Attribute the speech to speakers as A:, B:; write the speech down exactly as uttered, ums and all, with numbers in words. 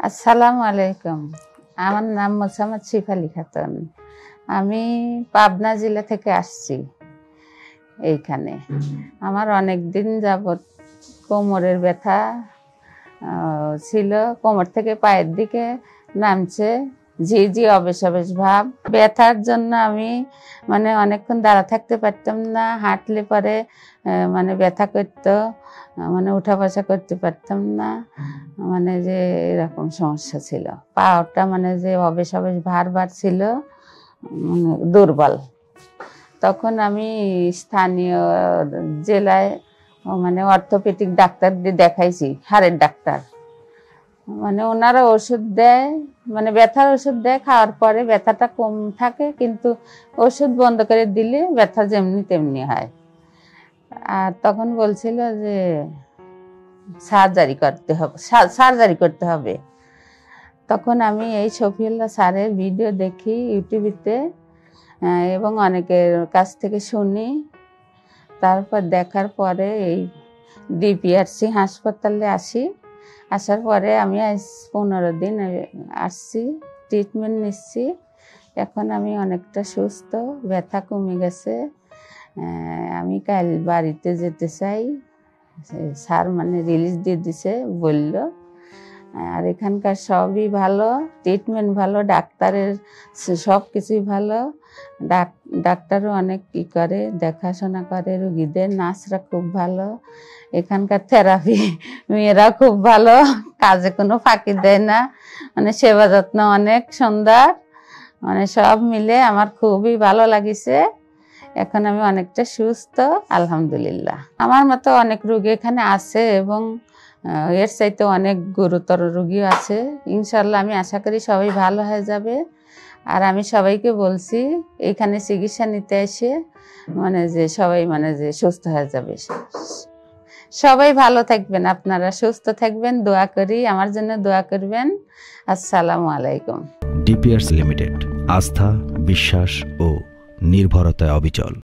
A: আসসালামু আলাইকুম। আমার নাম মোসাম্মদ শিফালি খাতুন। আমি পাবনা জেলা থেকে আসছি এইখানে। আমার অনেক দিন যাবৎ কোমরের ব্যথা ছিল, কোমর থেকে পায়ের দিকে নামছে, জি জি অবেশ অবেশ ভাব। ব্যথার জন্য আমি মানে অনেকক্ষণ দাঁড়া থাকতে পারতাম না, হাঁটলে পরে মানে ব্যথা করতো, মানে উঠা বসা করতে পারতাম না, মানে যে এরকম সমস্যা ছিল। পাটা মানে যে অবেশ অবেশ ভার ভার ছিল, মানে দুর্বল। তখন আমি স্থানীয় জেলায় মানে অর্থোপেডিক ডাক্তার দিয়ে দেখাইছি, হাড়ের ডাক্তার। মানে ওনারা ওষুধ দেয়, মানে ব্যথার ওষুধ দেয়, খাওয়ার পরে ব্যথাটা কম থাকে, কিন্তু ওষুধ বন্ধ করে দিলে ব্যথা যেমনি তেমনি হয়। আর তখন বলছিল যে সার্জারি করতে হবে, সার্জারি করতে হবে। তখন আমি এই শফিউল্লাহ স্যারের ভিডিও দেখি ইউটিউবেতে এবং অনেকের কাছ থেকে শুনি। তারপর দেখার পরে এই ডিপিআরসি হাসপাতালে আসি। আসার পরে আমি আজ পনেরো দিন আসছি, ট্রিটমেন্ট নিচ্ছি। এখন আমি অনেকটা সুস্থ, ব্যথা কমে গেছে। আমি কাল বাড়িতে যেতে চাই, স্যার মানে রিলিজ দিয়ে দিছে বলল। আর এখানকার সবই ভালো, ট্রিটমেন্ট ভালো, ডাক্তারের সব কিছুই ভালো। ডাক্তারও অনেক ই করে, দেখাশোনা করে রুগীদের। নার্সরা খুব ভালো, এখানকার থেরাপি মেয়েরা খুব ভালো, কাজে কোনো ফাঁকি দেয় না, মানে সেবা যত্ন অনেক সুন্দর। মানে সব মিলে আমার খুবই ভালো লাগিছে। এখন আমি অনেকটা সুস্থ, আলহামদুলিল্লাহ। আমার মতো অনেক রোগী এখানে আছে এবং এর চাইতে অনেক গুরুতর রোগীও আছে। ইনশাল্লাহ আমি আশা করি সবাই ভালো হয়ে যাবে। আর আমি সবাইকে বলছি এইখানে চিকিৎসা নিতে এসে মানে যে সবাই মানে যে সুস্থ হয়ে যাবে। সবাই ভালো থাকবেন, আপনারা সুস্থ থাকবেন, দোয়া করি, আমার জন্য দোয়া করবেন। আসসালামু আলাইকুম।
B: ডিপিআরসি লিমিটেড, আস্থা, বিশ্বাস ও নির্ভরতায় অবিচল।